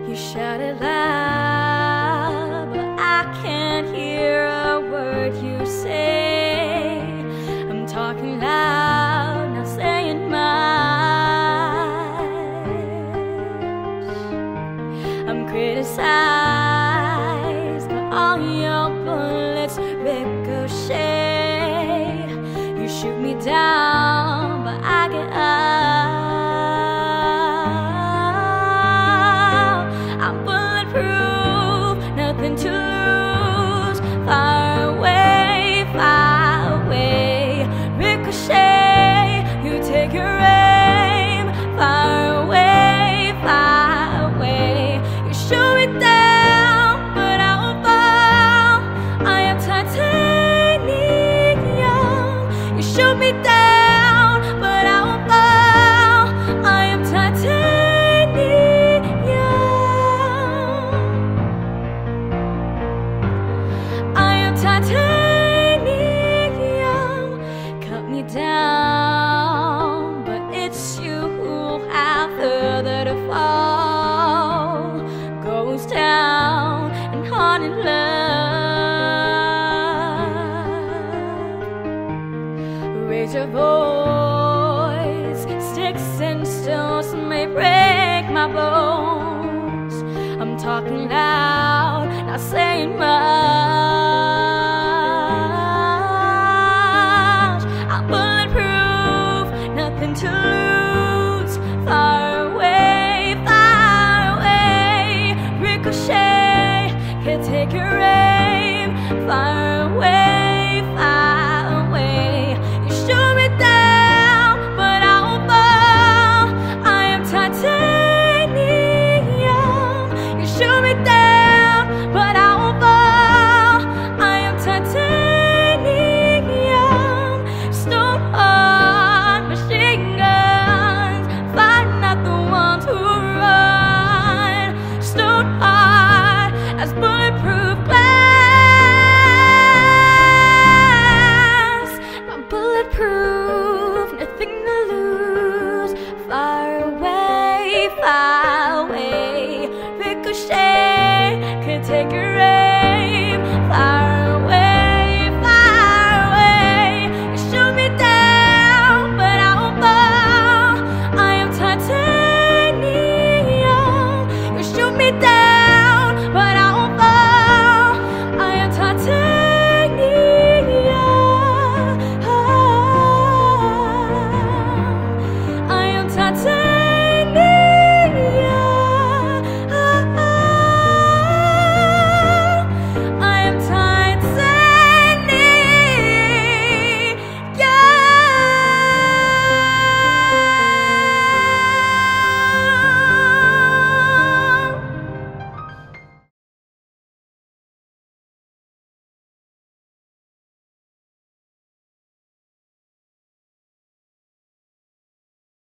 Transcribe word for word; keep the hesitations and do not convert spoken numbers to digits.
You shout it loud, but I can't hear a word you say. I'm talking loud, not saying much. I'm criticized, but all your bullets ricochet. You shoot me down, but I get up. I'm bulletproof, nothing to lose. Far away, far away. Ricochet, you take your aim. Far away, far away. You shoot me down, but I won't fall. I am titanium. You shoot me down, but I won't fall. I am titanium. I am titanium. Cut me down, but it's you who have further to fall. Goes down and haunted love. Raise your voice. Sticks and stones may break my bones. I'm talking loud, not saying much.